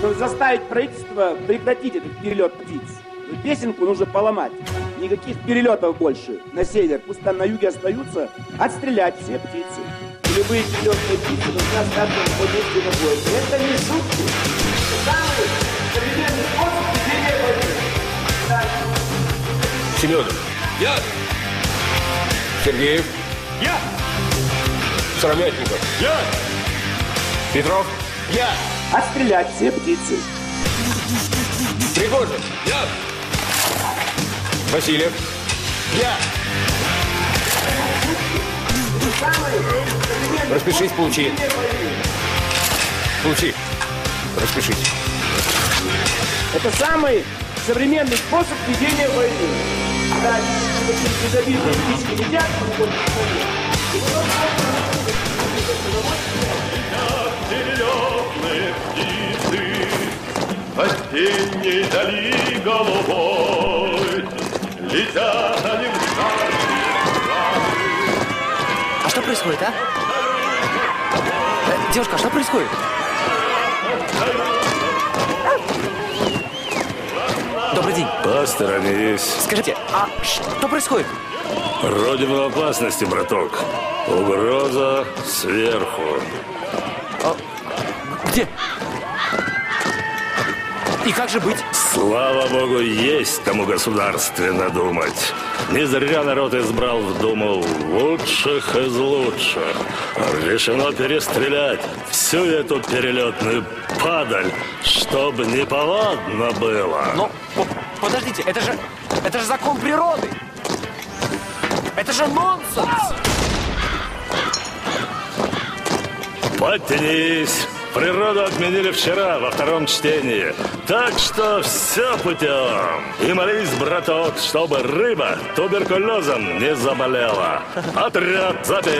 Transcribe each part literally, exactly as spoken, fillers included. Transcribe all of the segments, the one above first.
э, заставить правительство прекратить этот перелет птиц. Песенку нужно поломать. Никаких перелетов больше на север. Пусть там на юге остаются. Отстрелять все птицы. И любые перелетные птицы должны остаться в месте на бой. Это не шутки. Это самый современный способ ведения войны. Семенов. Я. Сергеев. Я. Сыромятников. Я. Петров. Я. Отстрелять все птицы. Пригожин. Я. Васильев. Я. Распишись, получи. Получи. Распишись. Это самый современный способ ведения войны. Да, безобидные птички едят, перелетные птицы осенней дали голубой, летят они в А что происходит, а? Э, девушка, а что происходит? Добрый день. Посторонись. Скажите, а что происходит? Родина в опасности, браток. Угроза сверху. А, где? И как же быть? Слава богу, есть кому государственно думать. Не зря народ избрал в Думу лучших из лучших. Решено перестрелять всю эту перелетную падаль, чтобы неповадно было. Но, подождите, это же, это же закон природы. Это же нонсенс. Подтянись. Природу отменили вчера во втором чтении. Так что все путем. И молись, браток, чтобы рыба туберкулезом не заболела. Отряд запил.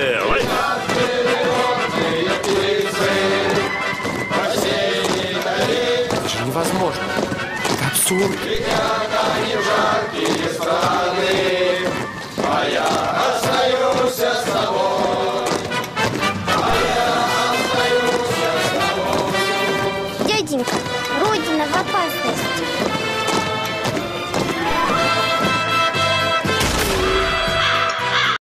Это же невозможно. Это абсурд. Летят они в жаркие страны.